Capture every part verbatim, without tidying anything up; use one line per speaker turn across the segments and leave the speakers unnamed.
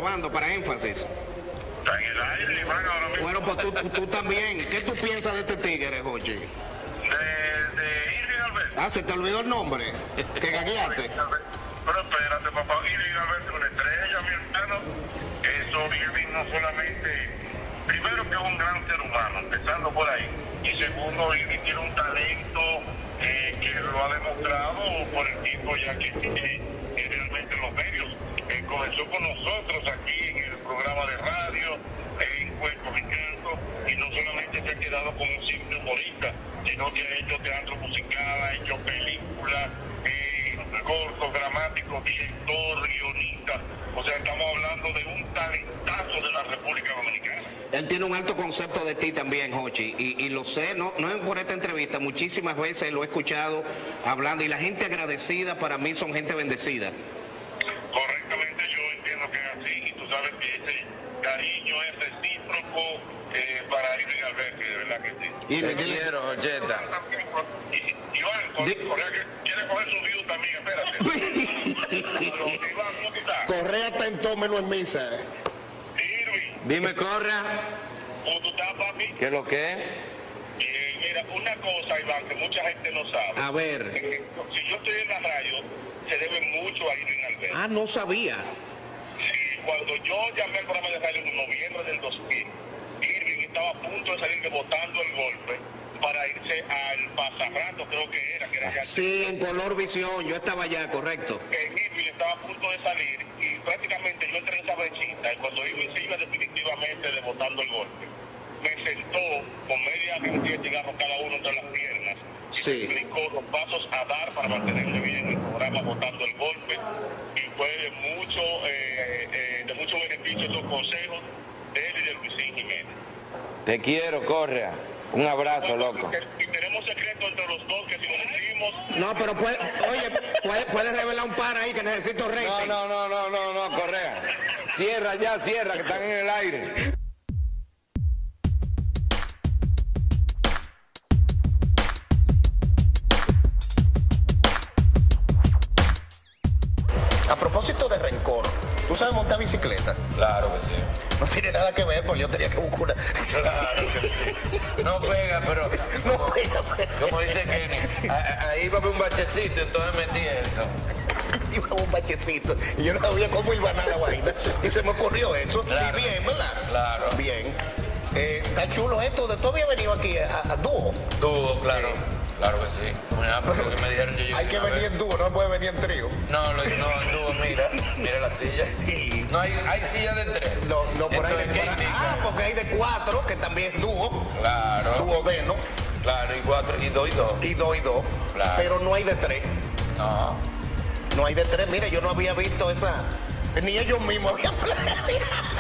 grabando para Énfasis.
Está en el aire, Iván, ahora mismo.
Bueno, pues tú, tú también. ¿Qué tú piensas de este tigre, Jochi?
De, de Irving Alberto.
Ah, se te olvidó el nombre. Que gagueaste.
Pero espérate, papá, Irving Alberto es una estrella, mi hermano. Eso, Irving no solamente, primero que es un gran ser humano, empezando por ahí. Y segundo, Irving tiene un talento eh, que lo ha demostrado por el tiempo ya que tiene eh, realmente en los medios. Eh, comenzó con nosotros aquí en el programa de radio, eh, en Cuerpo y Canto, y no solamente se ha quedado como un simple humorista, sino que ha hecho teatro musical, ha hecho películas, eh, cortos, dramáticos, director, guionista. O sea, estamos hablando de un talentazo de la República Dominicana.
Él tiene un alto concepto de ti también, Jochi, y, y lo sé, no, no es por esta entrevista, muchísimas veces lo he escuchado hablando, y la gente agradecida para mí son gente bendecida.
Correctamente, yo entiendo que es así, y tú sabes que ese cariño es recíproco eh, para Irving Alberto, de verdad que sí.
Y
Te quiero, Jocheta.
Iván, Correa que quiere coger su view también, espérate. Iván, ¿cómo tú estás?
Correa está en todo menos en misa.
Irving,
Dime, Correa,
¿cómo tú estás, papi?
¿qué es lo que es?
Eh, mira, una cosa, Iván, que mucha gente no sabe.
A ver.
Eh, si yo estoy en la radio, se debe mucho a Irving Alberto.
Ah, no sabía.
Sí, cuando yo llamé al programa de radio en noviembre del dos mil, Irving estaba a punto de salir de botando el golpe para irse al pasarrato, creo que era, que era ya.
Sí, en Color Visión, yo estaba allá, correcto.
Eh, Irving estaba a punto de salir y prácticamente yo entré en esa brechita y cuando Irving se iba definitivamente de botando el golpe, me sentó con media cantidad de cigarros cada uno entre las piernas y
Sí.
me explicó los pasos a dar para mantenerme bien en el programa botando el golpe, y fue de mucho, eh, eh, de mucho beneficio esos consejos de él y de Luisín Jiménez.
Te quiero, Correa. Un abrazo, loco.
Y tenemos secretos entre los dos que si lo decimos...
No, pero puede, oye, puede, puede revelar un par ahí que necesito rating.
No, no, no, no, no, no, Correa. Cierra ya, cierra, que están en el aire.
A propósito de rencor, ¿tú sabes montar bicicleta?
Claro que sí.
No tiene nada que ver, porque yo tenía que buscar una...
Claro que sí. No pega, pero
No
como,
pega, pero...
como dice Kenny, a- a- ahí va a haber un bachecito, entonces metí eso.
Iba un bachecito y yo no sabía cómo iba a la vaina y se me ocurrió eso.
Claro.
Y bien, ¿verdad?
Claro.
Bien. Eh, está chulo esto. ¿De tú habías venido aquí a, a dúo?
Dúo, claro.
Sí.
Claro que sí. Mira, porque lo que me dijeron yo llegué
Hay que
una
venir
vez.
en dúo, no puede venir en trío.
No, lo- no, en dúo, mira, mira la silla.
Y
No, hay, hay silla de tres.
no, no por ahí de
Entonces, ¿qué
cuatro.
indica?
Ah, porque hay de cuatro, que también es dúo.
Claro.
Duodeno.
Claro, y cuatro, y dos y dos.
Y dos y dos.
Claro.
Pero no hay de tres.
No.
No hay de tres. Mire, yo no había visto esa. Ni ellos mismos habían planeado.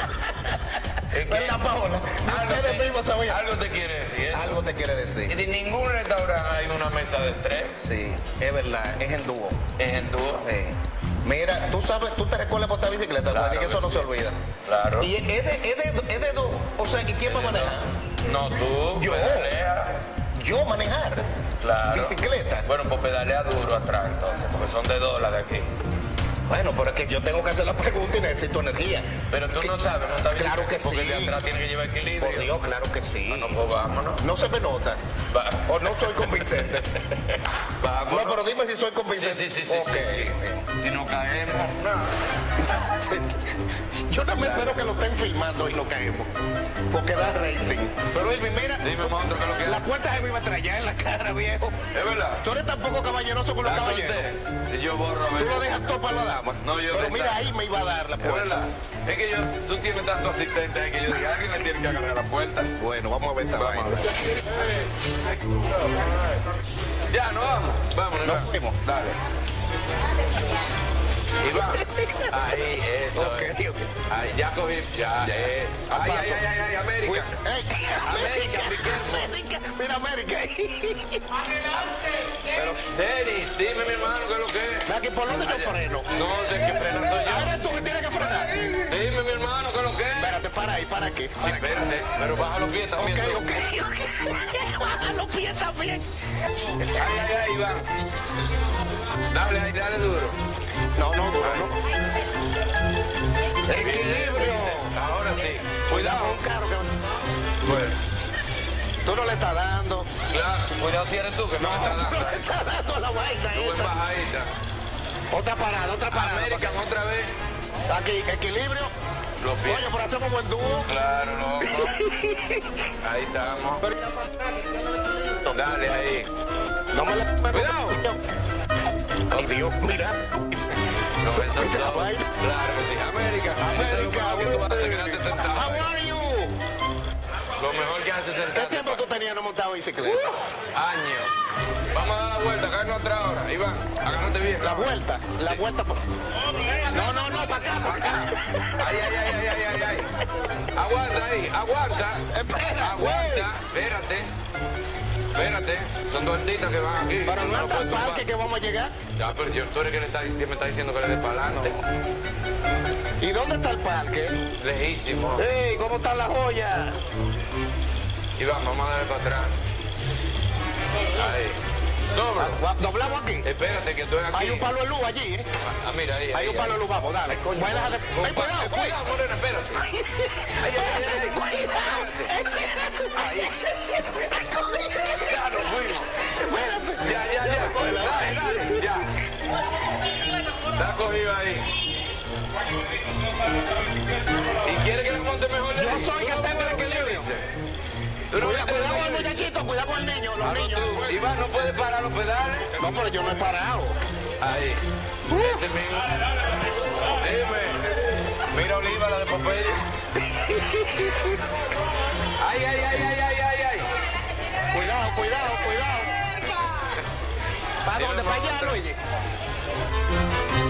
Es que
¿Verdad, Paola?
algo
Ustedes
te-
mismos sabían.
Algo te quiere decir eso.
Algo te quiere
Y
decir.
de ningún restaurante hay una mesa de tres.
Sí, es verdad, es en dúo.
Es en dúo.
Sí. Mira, tú sabes, tú te recuerdas montar bicicleta,
Claro
porque que eso
que
no
sí.
se olvida.
Claro.
Y es de, es de, es de dos. O sea, ¿y quién va a manejar?
No, tú.
Yo.
Pedalea.
Yo manejar.
Claro.
Bicicleta.
Bueno, pues pedalea duro atrás entonces, porque son de dos las de aquí.
Bueno, pero es que yo tengo que hacer la pregunta y necesito energía.
Pero tú no sabes montar bicicleta.
Claro que
porque el de
sí.
atrás tiene que llevar equilibrio.
Por Dios, claro que sí.
Bueno, pues vámonos.
No se me nota.
Va-
O no soy convincente.
vámonos.
No, pero dime si soy
Sí,
convincente.
sí, sí, sí,
Ok.
sí, sí. Si no caemos, no.
Sí. Yo no me espero que lo estén filmando y lo caemos. Porque da rating. Pero Elvin, mira.
Dime, monstruo, ¿qué es lo que es?
La puerta se me iba a traer ya en la cara, viejo.
Es verdad.
Tú eres tan poco caballeroso con los
La
caballeros.
solté. Y yo borro a
Tú
veces.
lo dejas todo para la dama.
No, yo
Pero
me
mira,
saco.
ahí me iba a dar la
Es
puerta.
verdad. Es que yo, tú tienes tantos asistentes ahí que yo diga, alguien me tiene que agarrar la puerta.
Bueno, vamos a ver esta
Vamos a
vaina.
ver. Ya, no vamos. Vámonos,
Nos
Iván.
fuimos.
Dale. Iván. Ahí, eso.
Ok,
es.
ok.
Ahí, ya cogí. Ya,
Ya.
eso. Ay,
Paso.
ay, ay, ay, ay, América.
Uy, ey,
América, Piquenzo.
América, mira América.
Pero, Denis, dime, mi hermano, ¿qué es lo que es?
Aquí, ¿por dónde yo
Allá.
freno?
No, de que frena soy
Ah,
yo.
eres tú que tienes que frenar.
Dime, mi hermano, ¿qué es lo que es?
Espérate, para ahí, para aquí.
Sí,
Para aquí.
espérate, pero baja los pies también.
Ok,
tú.
ok, ok. Baja los pies también.
Ay, ay, ay, Iván. Dale, ahí, dale duro.
No, no, duro, no. Equilibrio.
Ahora sí.
Cuidado
Cuidado.
con un carro que
Bueno,
tú no le estás dando.
claro. Cuidado si eres tú que no, me estás
No,
dando.
tú no le estás dando la vaina
Tú en
esa.
bajadita.
Otra parada, otra parada.
American otra vez.
Aquí, equilibrio.
Los pies.
Oye, pero hacemos buen dúo.
Claro, loco. Ahí estamos.
Pero ya para atrás, que no le estoy listo.
Dale ahí.
No me le
Cuidado.
Ay, Dios, mira.
No, eso son.
Mira la vaina.
Claro que sí. América. Eso es lo mejor que tú haces, quedarte sentado.
How are you?
Lo mejor que haces
¿Qué
sentado.
tiempo tú tenías no montado bicicleta?
Años. Vamos a dar la vuelta, acá en otra hora. Iván, agárrate bien.
La vuelta, la
Sí.
vuelta. pa- No, no, no, para acá, para acá.
Ay, ay, ay, ay, ay, ay, ay. Aguanta ahí, aguanta.
Espera,
Aguanta. Espérate. Espérate. Son dos artistas que van aquí.
Pero no
lo
hasta el
puedes tumbar.
parque que vamos a llegar.
Ya, pero yo, tú eres que le está, que me está diciendo que le des para adelante.
¿Y dónde está el parque?
Lejísimo.
¡Ey! ¿Cómo están las joyas?
Iván, vamos a darle para atrás. Ahí. Sobre.
Ah, Doblamos aquí.
Espérate que estoy aquí.
Hay un palo de luz allí, ¿eh?
Ah, mira ahí.
Hay
ahí,
un palo de
ahí.
luz, vamos, dale. Voy a dejar de...
Un
¡Ay,
pa-
cuidado,
eh,
cuidado!
cuidado, Moreno, espérate. Ay, ay, ay, ay. Espérate. Ya nos fuimos.
Espérate.
Ya, ya, ya. Dale, dale, ya. Está cogido ahí. ¿Y quiere que la monte mejor de
Yo
ahí?
soy
¿Tú
que
no
tengo el
ves lo que
equilibrio.
dice? ¿Tú no
Cuida-
viste lo
Cuidado
que
con el
dice?
muchachito, cuidado con el niño, los
Hazlo
niños.
tú. Iván, no puede parar los pedales.
No, pero yo no he parado.
Ahí. Ese mismo. Dime. Mira Oliva, la de Popeye. Ay, ay, ay, ay, ay, ay, ay.
Cuidado, cuidado, cuidado. ¿Para
Dime,
dónde? ¿Para allá,
mamá.
Luigi?